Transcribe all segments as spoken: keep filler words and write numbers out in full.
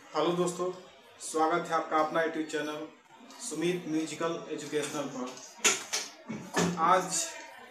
Hello दोस्तों, स्वागत है आपका अपना YouTube channel Sumit musical educational पर। आज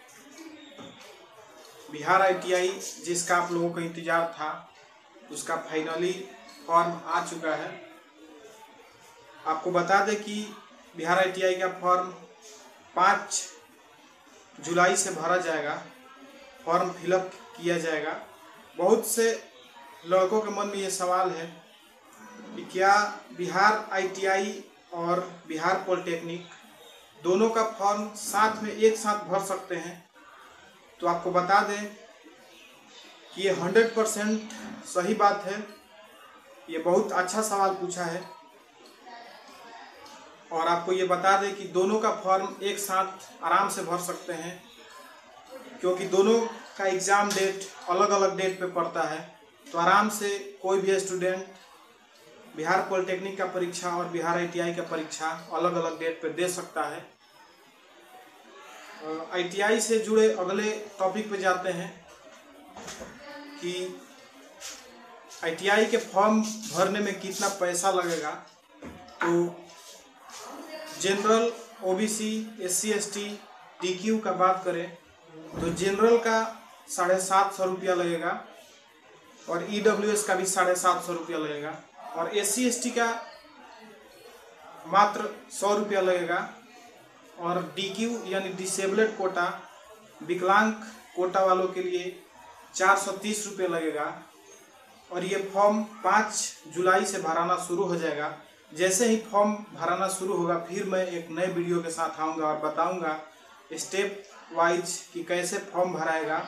बिहार आईटीआई जिसका आप लोगों को इंतज़ार था उसका फाइनली फॉर्म आ चुका है। आपको बता दें कि बिहार आईटीआई का फॉर्म पाँच जुलाई से भरा जाएगा, फॉर्म फिलअप किया जाएगा। बहुत से लड़कों के मन में ये सवाल है कि क्या बिहार आईटीआई और बिहार पॉलिटेक्निक दोनों का फॉर्म साथ में एक साथ भर सकते हैं। तो आपको बता दें कि ये हंड्रेड परसेंट सही बात है। ये बहुत अच्छा सवाल पूछा है और आपको ये बता दें कि दोनों का फॉर्म एक साथ आराम से भर सकते हैं, क्योंकि दोनों का एग्ज़ाम डेट अलग अलग डेट पे पड़ता है। तो आराम से कोई भी स्टूडेंट बिहार पॉलिटेक्निक का परीक्षा और बिहार आईटीआई का परीक्षा अलग अलग डेट पे दे सकता है। आईटीआई से जुड़े अगले टॉपिक पे जाते हैं कि आईटीआई के फॉर्म भरने में कितना पैसा लगेगा। तो general, OBC, SC, ST, DQ का बात करें तो जनरल का साढ़े सात सौ रुपया लगेगा और ईडब्ल्यूएस का भी साढ़े सात सौ रुपया लगेगा और एस सी एस टी का मात्र सौ रुपया लगेगा और डी क्यू यानी डिसेबल्ड कोटा, विकलांग कोटा वालों के लिए चार सौ तीस रुपये लगेगा। और ये फॉर्म पाँच जुलाई से भराना शुरू हो जाएगा। जैसे ही फॉर्म भराना शुरू होगा फिर मैं एक नए वीडियो के साथ आऊँगा और बताऊँगा स्टेप वाइज कि कैसे फॉर्म भराएगा।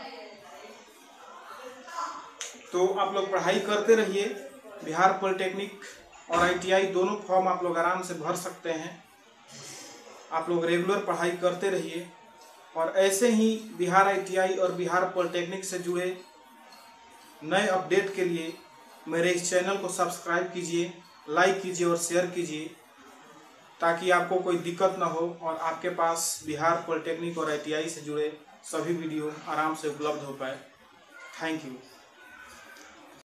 तो आप लोग पढ़ाई करते रहिए। बिहार पॉलिटेक्निक और आईटीआई दोनों फॉर्म आप लोग आराम से भर सकते हैं। आप लोग रेगुलर पढ़ाई करते रहिए और ऐसे ही बिहार आईटीआई और बिहार पॉलिटेक्निक से जुड़े नए अपडेट के लिए मेरे इस चैनल को सब्सक्राइब कीजिए, लाइक कीजिए और शेयर कीजिए, ताकि आपको कोई दिक्कत ना हो और आपके पास बिहार पॉलिटेक्निक और आईटीआई से जुड़े सभी वीडियो आराम से उपलब्ध हो पाए। Thank you.